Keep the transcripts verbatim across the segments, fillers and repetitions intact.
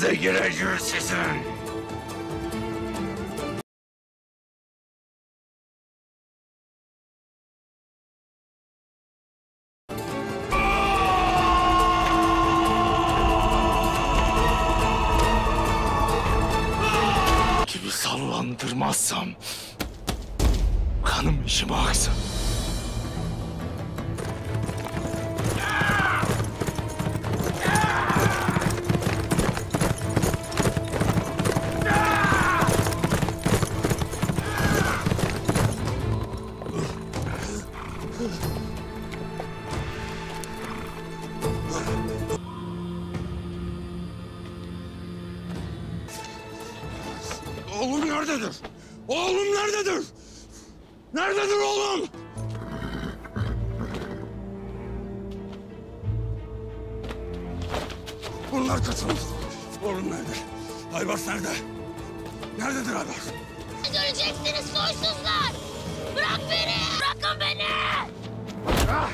Kafanıza gireceğiz sizin. Gibi sallandırmazsam kanım işime aksın. Oğlum nerededir? Oğlum nerededir? Nerededir oğlum? Bunlar kaçırmış. Oğlum nerede? Aybars nerede? Nerededir Aybars? Göreceksiniz soysuzlar! Bırak beni! Bırakın beni! Ah!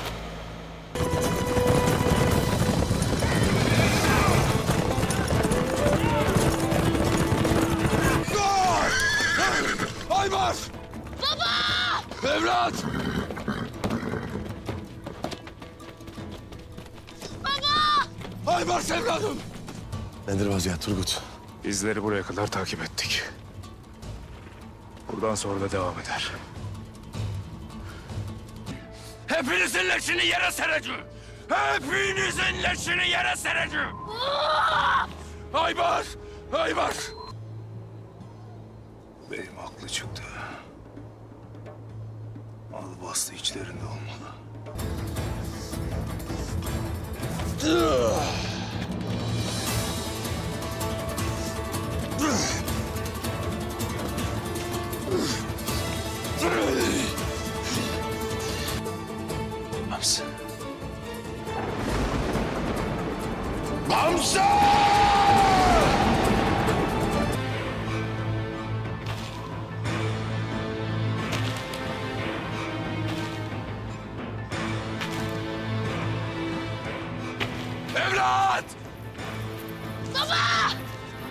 Aybars! Baba! Evlat! Baba! Aybars evladım! Nedir vaziyet Turgut? İzleri buraya kadar takip ettik. Buradan sonra da devam eder. Hepinizin leşini yere sereceğim! Hepinizin leşini yere sereceğim! Aybars! Aybars! Beyim haklı çıktı. Al bastı içlerinde olmalı. Hamsi. Hamsi! Evlat! Baba!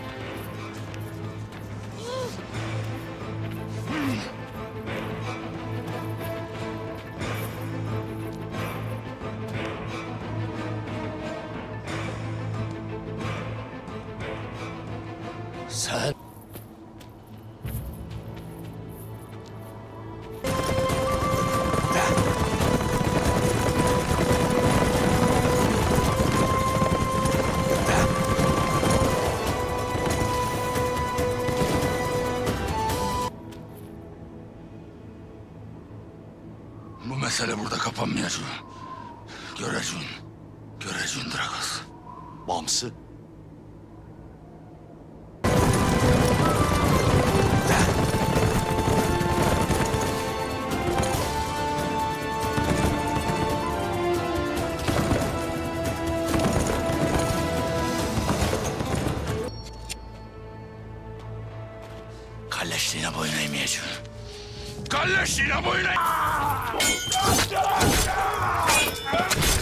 Sen... Bu mesele burada kapanmayacak. Göreceksin. Göreceksin Dragos. Bamsı. Kalleşliğine boyun eğmeyeceğim. Kalleşliğine boyun eğ...